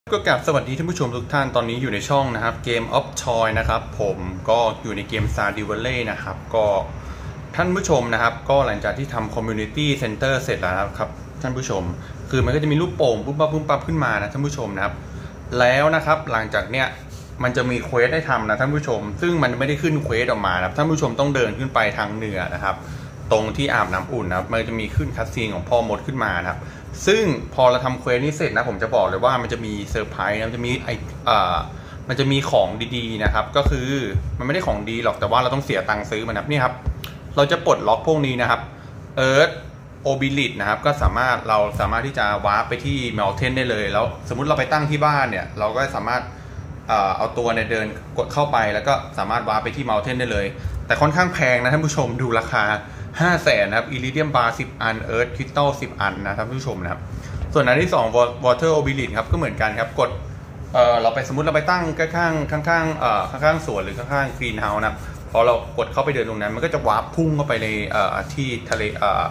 ก็กราบสวัสดีท่านผู้ชมทุกท่านตอนนี้อยู่ในช่องนะครับเกม of Choice นะครับผมก็อยู่ในเกม Stardew Valley นะครับก็ท่านผู้ชมนะครับก็หลังจากที่ทำ Community Center เสร็จแล้วครับท่านผู้ชมคือมันก็จะมีรูปโป่งปุ๊บปั๊บขึ้นมานะท่านผู้ชมนะครับแล้วนะครับหลังจากเนี้ยมันจะมีเควสให้ทำนะท่านผู้ชมซึ่งมันไม่ได้ขึ้นเควสออกมานะท่านผู้ชมต้องเดินขึ้นไปทางเหนือนะครับตรงที่อาบน้ำอุ่นนะครับมันจะมีขึ้นคัสซีนของพ่อมดขึ้นมานะครับซึ่งพอเราทำเควสนี้เสร็จนะผมจะบอกเลยว่ามันจะมีเซอร์ไพรส์นะมันจะมีของดีๆนะครับก็คือมันไม่ได้ของดีหรอกแต่ว่าเราต้องเสียตังค์ซื้อมันนะนี่ครับเราจะปลดล็อกพวกนี้นะครับเอิร์ธโอบิลิตนะครับก็เราสามารถที่จะวาร์ปไปที่เมลเทนได้เลยแล้วสมมุติเราไปตั้งที่บ้านเนี่ยเราก็สามารถเอาตัวเนี่ยเดินกดเข้าไปแล้วก็สามารถวาร์ปไปที่เมลเทนได้เลยแต่ค่อนข้างแพงนะท่านผู้ชมดูราคา500,000นะครับอิริเดียมบาร์10 อันเอิร์ธคริสตัล10 อันนะท่านผู้ชมนะครับส่วนอันที่2 Water Obility ครับก็เหมือนกันครับกดเราไปสมมุติเราไปตั้งข้างสวนหรือข้างๆกรีนเฮาส์นะพอเรากดเข้าไปเดินตรงนั้นมันก็จะวาร์ปพุ่งเข้าไปในที่ทะเล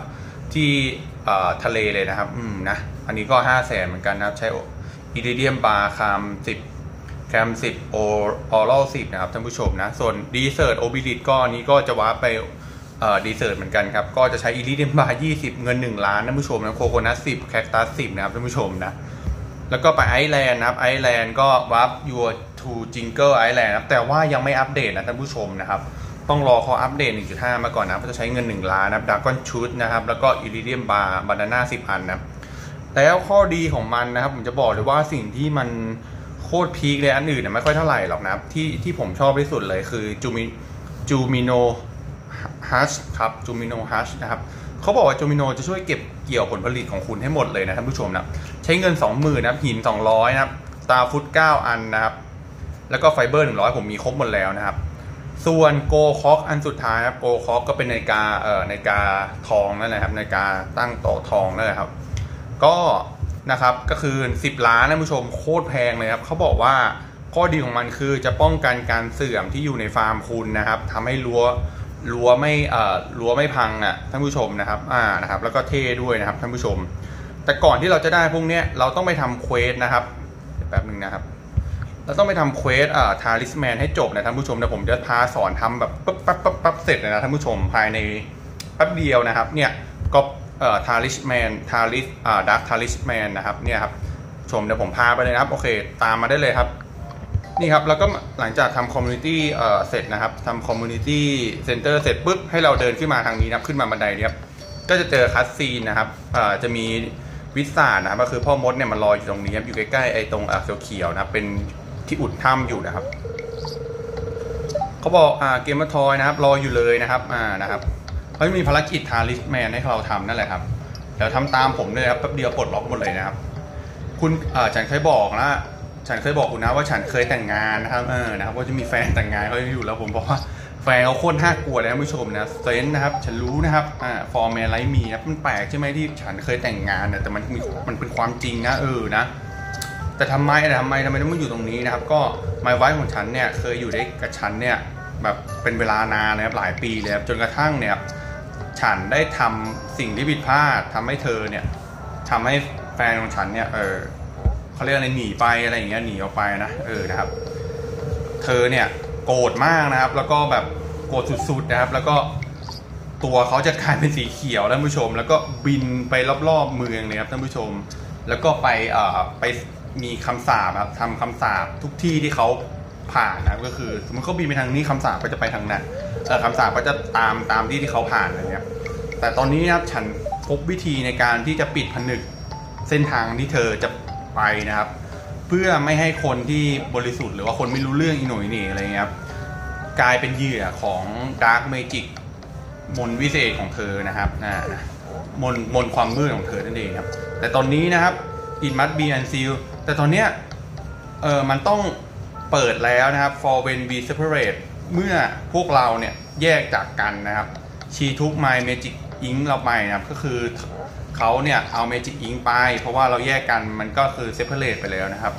ทะเลเลยนะครับนะอันนี้ก็500,000เหมือนกันนะครับใช้อิริเดียมบาร์แคม10โออรัล10นะครับท่านผู้ชมนะส่วนดีเซอร์ตโอบิลิตก็นี้ก็จะวาร์ปไปดีเซอร์ตเหมือนกันครับก็จะใช้อิริเดียมบาร์20เงิน1 ล้านท่านผู้ชมนะโคโคนัท10แคคตัส10นะครับท่านผู้ชมนะแล้วก็ไปไอซ์แลนด์นะครับไอซ์แลนด์ก็วาร์ปยูทูจิงเกิลไอซ์แลนด์นะแต่ว่ายังไม่อัปเดตนะท่านผู้ชมนะครับต้องรอเขาอัปเดต 1.5 มาก่อนนะจะใช้เงิน1 ล้านนะดากอนชูดนะครับแล้วก็อิริเดียมบาร์บานาน่า10 อันนะแล้วข้อดีของมันนะครับผมจะบอกเลยว่าสิ่งที่มันโคตรพีคเลยอันอื่นเนี่ยไม่ค่อยเท่าไหร่หรอกนะครับที่ผมชอบที่สุดเลยคือจูมิโนฮัชครับจูมิโนฮัชนะครับเขาบอกว่าจูมิโนจะช่วยเก็บเกี่ยวผลผลิตของคุณให้หมดเลยนะท่านผู้ชมนะใช้เงิน 20,000 นะครับหิน200นะครับตาฟุต9 อันนะครับแล้วก็ไฟเบอร์100ผมมีครบหมดแล้วนะครับส่วนโกคอกอันสุดท้ายครับโกคอกก็เป็นนาฬิกาทองนั่นแหละครับนาฬิกาตั้งโต๊ะทองนั่นแหละครับก็นะครับก็คือ10 ล้านท่านผู้ชมโคตรแพงเลยครับเขาบอกว่าข้อดีของมันคือจะป้องกันการเสื่อมที่อยู่ในฟาร์มคุณนะครับทำให้รั้วไม่พังอ่ะท่านผู้ชมนะครับนะครับแล้วก็เท่ด้วยนะครับท่านผู้ชมแต่ก่อนที่เราจะได้พวกนี้เราต้องไปทำเควสนะครับแป๊บนึงนะครับเราต้องไปทำเควสทาริสแมนให้จบนะท่านผู้ชมนะผมจะพาสอนทำแบบปั๊บเสร็จเลยนะท่านผู้ชมภายในแป๊บเดียวนะครับเนี่ยก็ทาริสแมนดักทาริสแมนนะครับเนี่ยครับชมเดี๋ยวผมพาไปเลยนะครับโอเคตามมาได้เลยครับนี่ครับแล้วก็หลังจากทำคอมมูนิตี้เสร็จนะครับทำคอมมูนิตี้เซ็นเตอร์เสร็จปุ๊บให้เราเดินขึ้นมาทางนี้นะครับขึ้นมาบันไดนี้ครับก็จะเจอคัสซีนนะครับจะมีวิสาดนะครับก็คือพ่อมดเนี่ยมันรออยู่ตรงนี้ครับอยู่ใกล้ๆไอ้ตรงเขียวๆนะครับเป็นที่อุดถ้ำอยู่นะครับเขาบอกเกมเมอร์ทอยนะครับรออยู่เลยนะครับนะครับเขาจะมีภารกิจทาริสแมนให้เราทำนั่นแหละครับเดี๋ยวทำตามผมเลยครับแป๊บเดียวปลดล็อกหมดเลยนะครับคุณฉันเคยบอกนะฉันเคยบอกคุณนะว่าฉันเคยแต่งงานนะครับนะครับว่าจะมีแฟนแต่งงานเขาอยู่แล้วผมบอกว่าแฟนเขาโคตรน่ากลัวเลยท่านผู้ชมนะเซนนะครับฉันรู้นะครับฟอร์แมนไลท์มีนะมันแปลกใช่ไหมที่ฉันเคยแต่งงานแต่มันเป็นความจริงนะนะแต่ทำไมต้องมาอยู่ตรงนี้นะครับก็ไมค์ไวท์ของฉันเนี่ยเคยอยู่ได้กับฉันเนี่ยแบบเป็นเวลานานนะครับหลายปีเลยจนกระทั่งเนี่ยฉันได้ทำสิ่งที่ผิดพลาดทำให้เธอเนี่ยทำให้แฟนของฉันเนี่ยเขาเรียกอะไรหนีไปอะไรอย่างเงี้ยหนีออกไปนะนะครับเธอเนี่ยโกรธมากนะครับแล้วก็แบบโกรธสุดๆนะครับแล้วก็ตัวเขาจะกลายเป็นสีเขียวท่านผู้ชมแล้วก็บินไปรอบๆเมืองเลยครับท่านผู้ชมแล้วก็ไปมีคำสาปครับทำคำสาปทุกที่ที่เขาผ่านนะก็คือสมมติเขาบินไปทางนี้คำสาปก็จะไปทางนั้นคำสาปก็จะตามที่เขาผ่านอะไรเงี้ยแต่ตอนนี้นะครับฉันพบวิธีในการที่จะปิดผนึกเส้นทางที่เธอจะไปนะครับเพื่อไม่ให้คนที่บริสุทธิ์หรือว่าคนไม่รู้เรื่องอีหน่อยนี่อะไรเงี้ยครับกลายเป็นเหยื่อของดาร์กเมจิกมนต์วิเศษของเธอนะครับมนต์ความมืดของเธอนั่นเองครับแต่ตอนนี้นะครับ it must be unsealed แต่ตอนเนี้ยมันต้องเปิดแล้วนะครับ for when we separate เมื่อพวกเราเนี่ยแยกจากกันนะครับ she took my magic ink เราไปนะครับก็คือเขาเนี่ยเอา Magic Ink ไปเพราะว่าเราแยกกันมันก็คือ separate ไปแล้วนะครับ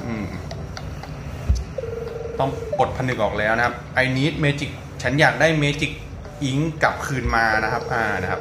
ต้องปลดผนึกออกแล้วนะครับ I need Magic ฉันอยากได้ Magic Ink กลับคืนมานะครับนะครับ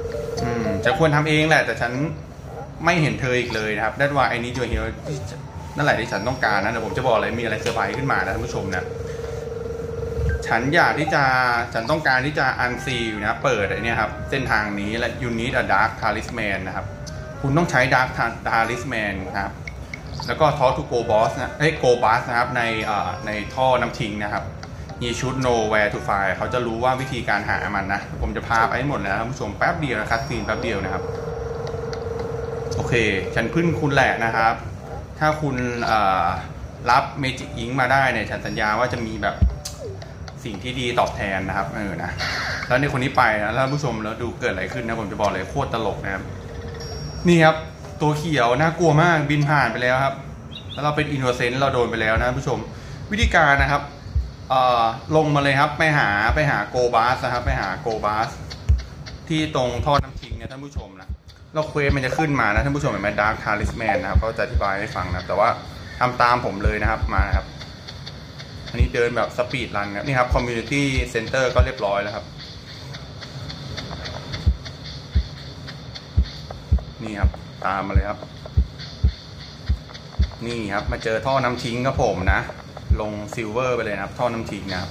จะควรทำเองแหละแต่ฉันไม่เห็นเธออีกเลยนะครับ That's why I need your help นั่นแหละที่ฉันต้องการนะเดี๋ยวผมจะบอกเลยมีอะไรเซอร์ไพรส์ขึ้นมานะท่านผู้ชมนะฉันต้องการที่จะอันซีลนะเปิดไอ้นี่ครับเส้นทางนี้และ you need a dark talisman นะครับคุณต้องใช้ dark talisman นะครับแล้วก็ talk to go boss นะgo boss นะครับในท่อน้ำทิ้งนะครับhe should know where to find เขาจะรู้ว่าวิธีการหามันนะผมจะพาไปให้หมดแล้วท่านผู้ชมแป๊บเดียวนะครับซีนแป๊บเดียวนะครับโอเคฉันพึ่งคุณแหละนะครับถ้าคุณรับเมจิกอิงมาได้เนี่ยฉันสัญญาว่าจะมีแบบสิ่งที่ดีตอบแทนนะครับนะแล้วในคนนี้ไปนะแล้วผู้ชมแล้วดูเกิดอะไรขึ้นนะผมจะบอกเลยโคตรตลกนะครับนี่ครับตัวเขียวน่ากลัวมากบินผ่านไปแล้วครับแล้วเราเป็นอินโนเซนต์เราโดนไปแล้วนะผู้ชมวิธีการนะครับลงมาเลยครับไปหาโกบาสนะครับไปหาโกบาสที่ตรงท่อน้ำทิ้งเนี่ยท่านผู้ชมนะเราเควสมันจะขึ้นมานะท่านผู้ชมเห็นไหมดาร์คทาริสแมนนะครับเขาจะอธิบายให้ฟังนะแต่ว่าทำตามผมเลยนะครับมานะครับอันนี้เดินแบบสปีดรันครับนี่ครับคอมมูนิตี้เซ็นเตอร์ก็เรียบร้อยแล้วครับนี่ครับตามมาเลยครับนี่ครับมาเจอท่อน้ำทิ้งครับผมนะลงซิลเวอร์ไปเลยนะครับท่อน้ำทิ้งนะครับ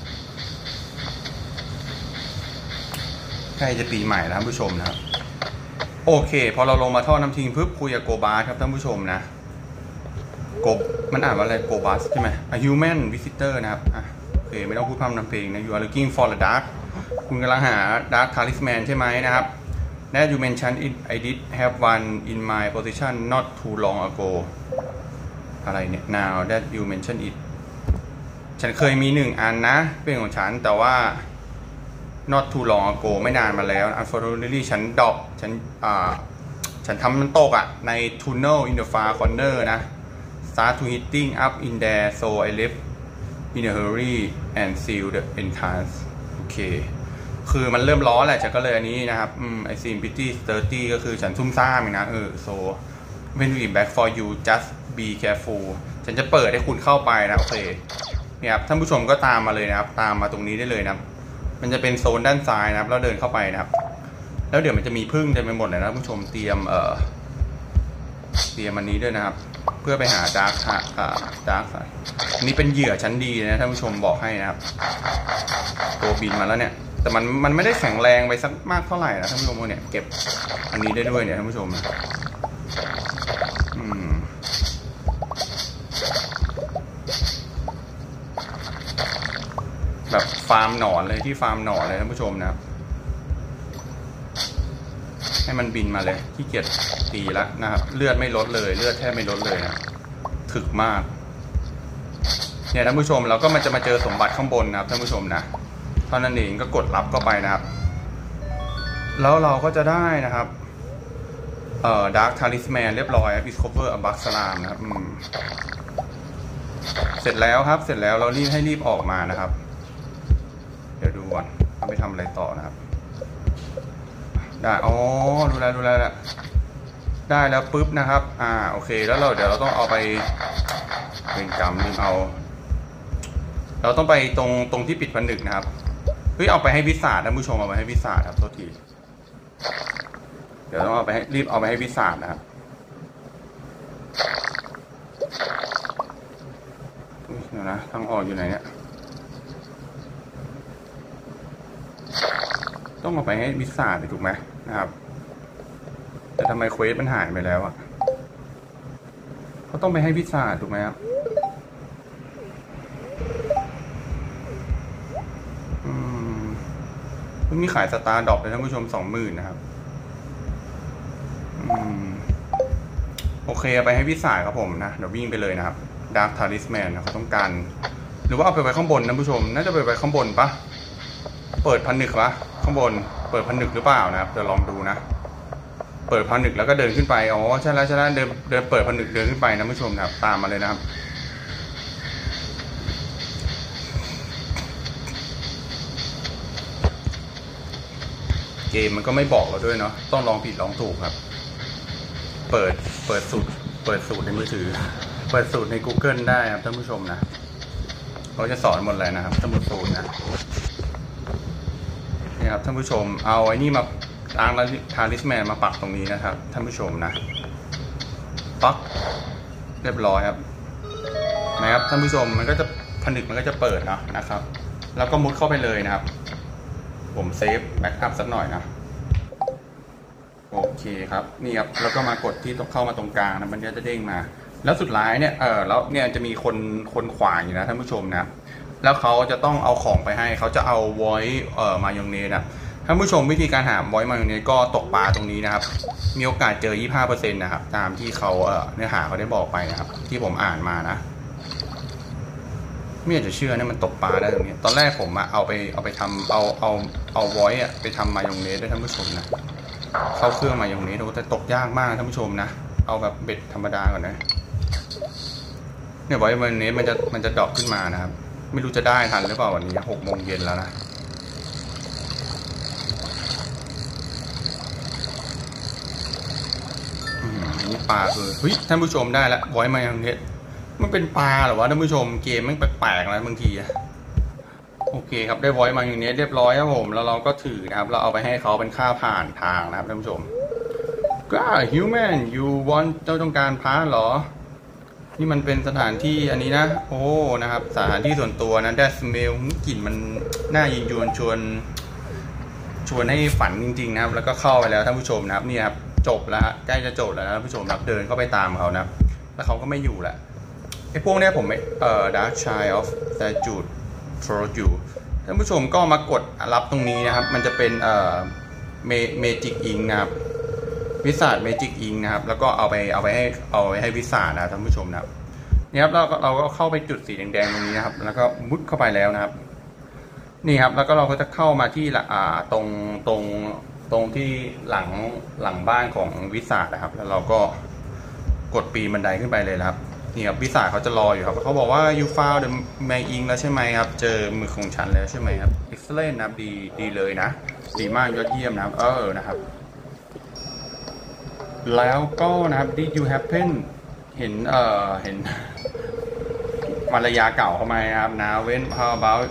ใกล้จะปีใหม่แล้วท่านผู้ชมนะครับโอเคพอเราลงมาท่อน้ำทิ้งปุ๊บคุยกับโกบาสครับท่านผู้ชมนะมันอ่านว่าอะไรโกบาสใช่ไหม A human visitor นะครับโอเคไม่ต้องพูดพร่ำทำเพลงนะ You are looking for the dark คุณกำลังหา dark talisman ใช่ไหมนะครับ That you mentioned it I did have one in my possession not too long ago อะไรเนี่ย Now that you mention it ฉันเคยมี1 อันนะเป็นของฉันแต่ว่า not too long ago ไม่นานมาแล้ว Unfortunately ฉันดรอปฉันทำมันตกอ่ะใน tunnel in the far corner นะ start to hitting up in there so I left in a hurry and seal the entrance โอเคคือมันเริ่มร้อนแหละฉันก็เลยอันนี้นะครับไอซีน pretty dirty ก็คือฉันซุ่มซ่ามนะso when we back for you just be careful ฉันจะเปิดให้คุณเข้าไปนะโอเคเนี่ยครับท่านผู้ชมก็ตามมาเลยนะครับตามมาตรงนี้ได้เลยนะมันจะเป็นโซนด้านซ้ายนะครับแล้วเดินเข้าไปนะครับแล้วเดี๋ยวมันจะมีพึ่งเต็มไปหมดเลยนะท่านผู้ชมเตรียมอันนี้ด้วยนะครับเพื่อไปหาดาร์คอันนี้เป็นเหยื่อชั้นดีนะท่านผู้ชมบอกให้นะครับตัวบินมาแล้วเนี่ยแต่มันไม่ได้แข็งแรงไปสักมากเท่าไหร่นะท่านผู้ชมเนี่ยเก็บอันนี้ได้ด้วยเนี่ยท่านผู้ชมแบบฟาร์มหนอนเลยที่ฟาร์มหนอนเลยท่านผู้ชมนะครับให้มันบินมาเลยขี้เกียจตีแล้วนะครับเลือดไม่ลดเลยเลือดแทบไม่ลดเลยนะถึกมากเนี่ยท่านผู้ชมเราก็มันจะมาเจอสมบัติข้างบนนะครับท่านผู้ชมนะเท่านั้นเองก็กดรับเข้าไปนะครับแล้วเราก็จะได้นะครับDark Talisman เรียบร้อย Discover a Bug Slam นะครับเสร็จแล้วครับเสร็จแล้วเรารีบออกมานะครับเดี๋ยวดูก่อนเอาไปทำอะไรต่อนะครับได้ดูแลได้แล้วปุ๊บนะครับโอเคแล้วเดี๋ยวเราต้องเอาไปเป็นกรรมลืมเอาเราต้องไปตรงที่ปิดผนึกนะครับเอาไปให้วิสาท่านผู้ชมเอาไปให้วิสาครับโทษทีเดี๋ยวต้องรีบเอาไปให้วิสานะครับเดี๋ยวนะทางออกอยู่ไหนเนี่ยต้องเอาไปให้วิสาถูกไหมนะครับแต่ทำไมเควสมันหายไปแล้วอ่ะเขาต้องไปให้วิสาถูกไหมครับมีขายสตาร์ดรอปเลยท่านผู้ชม 20,000 นะครับโอเคเอาไปให้วิสาครับผมนะเดี๋ยววิ่งไปเลยนะครับ Dark Talisman นะเขาต้องการหรือว่าเอาไปไว้ข้างบนท่านผู้ชมน่าจะไปไว้ข้างบนปะเปิดผนึกปะข้างบนเปิดผนึกหรือเปล่านะครับเดี๋ยวลองดูนะเปิดผนึกแล้วก็เดินขึ้นไปใช่แล้วเดินเปิดผนึกเดินขึ้นไปนะผู้ชมนะครับตามมาเลยนะครับเกมมันก็ไม่บอกเราด้วยเนาะต้องลองผิดลองถูกครับเปิดสูตรในมือถือเปิดสูตรใน Google ได้ครับท่านผู้ชมนะเขาจะสอนหมดเลยนะครับสมุดสูตรนะนี่ครับท่านผู้ชมเอาไอ้นี่มาล้างทาริสแมนมาปักตรงนี้นะครับท่านผู้ชมนะปักเรียบร้อยครับนะครับท่านผู้ชมมันก็จะผนึกมันก็จะเปิดเนาะนะครับแล้วก็มุดเข้าไปเลยนะครับผมเซฟแบ็กอัพสักหน่อยนะโอเคครับนี่ครับแล้วก็มากดที่ต้องเข้ามาตรงกลางนะมันจะเด้งมาแล้วสุดท้ายเนี่ยแล้วเนี่ยจะมีคนขวางอยู่นะท่านผู้ชมนะแล้วเขาจะต้องเอาของไปให้เขาจะเอาไวท์มายองเนสนะท่านผู้ชมวิธีการหาไวท์มายองเนสก็ตกปลาตรงนี้นะครับมีโอกาสเจอ 25% นะครับตามที่เขาเนื้อหาเขาได้บอกไปนะครับที่ผมอ่านมานะไม่อยากจะเชื่อเนี่ยมันตกปลาได้ตรงนี้ตอนแรกผมเอาไปทำเอาไวท์ไปทำมายองเนสด้วยท่านผู้ชมนะเข้าเครื่องมายองเนสแต่ตกยากมากท่านผู้ชมนะเอาแบบเบ็ดธรรมดาก่อนนะเนี่ยไวท์มายองเนสมันจะดรอปขึ้นมานะครับไม่รู้จะได้ทันหรือเปล่าวันนี้6 โมงเย็นแล้วนะนี่ปลาคือเฮ้ยท่านผู้ชมได้แล้วไวท์มายองเนสมันเป็นปลาหรอวะท่านผู้ชมเกมมันแปลกๆนะบางทีโอเคครับได้ไวท์มายองเนสเรียบร้อยครับผมแล้วเราก็ถือนะครับเราเอาไปให้เขาเป็นค่าผ่านทางนะครับท่านผู้ชมก็ human you want เจ้าต้องการพาร์ทเหรอนี่มันเป็นสถานที่อันนี้นะโอ้นะครับสถานที่ส่วนตัวนะ that smell กลิ่นมันน่ายินยวนชวนให้ฝันจริงๆนะครับแล้วก็เข้าไปแล้วท่านผู้ชมนะครับนี่ครับจบแล้วใกล้จะจบแล้วนะท่านผู้ชมครับเดินเข้าไปตามเขานะแล้วเขาก็ไม่อยู่แหละไอ้พวกนี้ผมDark Child of Statute for you ท่านผู้ชมก็มากดรับตรงนี้นะครับมันจะเป็นMagic Ink นะครับวิสาด Magic Ink นะครับแล้วก็เอาไปให้วิสาดนะท่านผู้ชมนะครับนี่ครับเราก็เข้าไปจุดสีแดงๆตรงนี้นะครับแล้วก็มุดเข้าไปแล้วนะครับนี่ครับแล้วก็เราก็จะเข้ามาที่ตรงที่หลังบ้านของวิสาดนะครับแล้วเราก็กดปีนบันไดขึ้นไปเลยครับนี่ครับวิสาเขาจะรออยู่ครับเขาบอกว่า you found the Magic Ink แล้วใช่ไหมครับเจอมือของฉันแล้วใช่ไหมครับ excellent นะครับดีเลยนะดีมากยอดเยี่ยมนะครับนะครับแล้วก็นะครับ did you happen เห็นภรรยาเก่าเข้ามาครับนะ when how about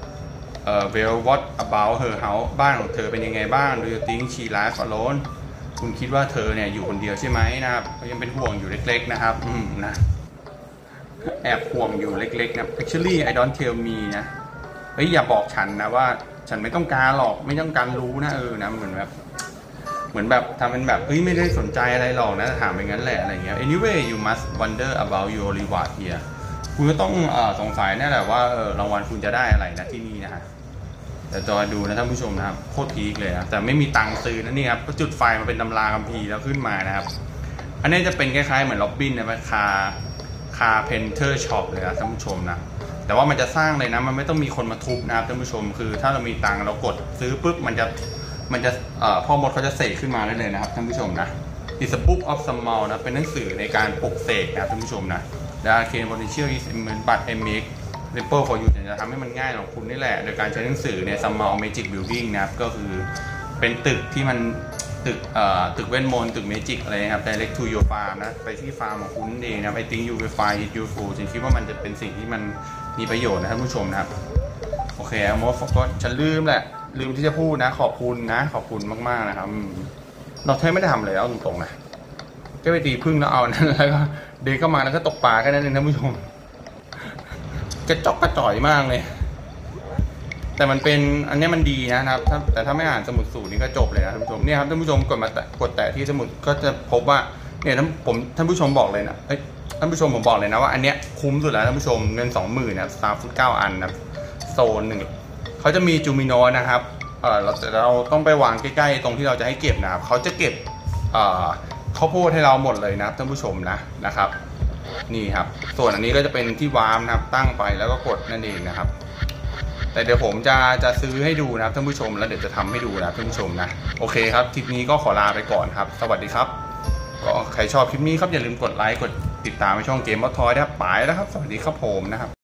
well what about her house บ้านของเธอเป็นยังไงบ้าง do you think she lives alone คุณคิดว่าเธอเนี่ยอยู่คนเดียวใช่ไหมนะครับยังเป็นห่วงอยู่เล็กๆนะครับนะแอบห่วงอยู่เล็กๆนะ actually I don't tell me นะเฮ้ยอย่าบอกฉันนะว่าฉันไม่ต้องการหรอกไม่ต้องการรู้นะนะเหมือนแบบทำเป็นแบบไม่ได้สนใจอะไรหรอกนะถามไปงั้นแหละอะไรเงี้ย anyway you must wonder about your reward here คุณก็ต้องสงสัยแน่แหละว่ารางวัลคุณจะได้อะไรนะที่นี่นะฮะแต่จอดูนะท่านผู้ชมนะครับโคตรพีคเลยนะแต่ไม่มีตังค์ซื้อนะนี่ครับก็จุดไฟมาเป็นตำราคัมภีร์แล้วขึ้นมานะครับอันนี้จะเป็นคล้ายๆเหมือนล็อบบี้นะคาเพนเทอร์ช็อปเลยนะท่านผู้ชมนะแต่ว่ามันจะสร้างเลยนะมันไม่ต้องมีคนมาทุบนะครับท่านผู้ชมคือถ้าเรามีตังค์เรากดซื้อปุ๊บมันจะพ่อมดเขาจะเสกขึ้นมาได้เลยนะครับท่านผู้ชมนะ It's a book of small นะเป็นหนังสือในการปลุกเสกนะท่านผู้ชมนะ The Arcane Potential is immense but I make simple for you จะทำให้มันง่ายของคุณนี่แหละโดยการใช้หนังสือใน small magic building นะครับก็คือเป็นตึกที่มันตึกเวทมนต์ตึกเมจิกอะไรนะครับ direct to your farm นะไปที่ฟาร์มของคุณเองนะ I think you will find it useful ฉันคิดว่ามันจะเป็นสิ่งที่มันมีประโยชน์นะท่านผู้ชมนะครับโอเคโมดก็ฉันลืมที่จะพูดนะขอบคุณมากๆนะครับเราแทบไม่ได้ทำเลยเอาตรงๆนะก็ไปตีพึ่งแล้วเอานั้นแล้วก็เดินเข้ามาแล้วก็ตกปลาแค่นั้นเองท่านผู้ชมกระจอกกระจ่อยมากเลยแต่มันเป็นอันนี้มันดีนะครับแต่ถ้าไม่อ่านสมุดสูตรนี่ก็จบเลยนะท่านผู้ชมเนี่ยครับท่านผู้ชมกดแตะที่สมุดก็จะพบว่าเนี่ยท่านผู้ชมบอกเลยนะท่านผู้ชมผมบอกเลยนะว่าอันเนี้ยคุ้มสุดแล้วท่านผู้ชมเงิน 20,000 นะ3.9 อันนะโซนหนึ่งเขาจะมีจูมิโนนะครับเราต้องไปวางใกล้ๆตรงที่เราจะให้เก็บนะครับเขาจะเก็บข้าวโพดให้เราหมดเลยนะท่านผู้ชมนะครับนี่ครับส่วนอันนี้ก็จะเป็นที่วาร์มนะครับตั้งไปแล้วก็กดนั่นเองนะครับแต่เดี๋ยวผมจะซื้อให้ดูนะครับท่านผู้ชมแล้วเดี๋ยวจะทำให้ดูนะท่านผู้ชมนะโอเคครับคลิปนี้ก็ขอลาไปก่อนครับสวัสดีครับก็ใครชอบคลิปนี้ครับอย่าลืมกดไลค์กดติดตามในช่องเกมบอสทอยนะครับไปแล้วครับสวัสดีครับผมนะครับ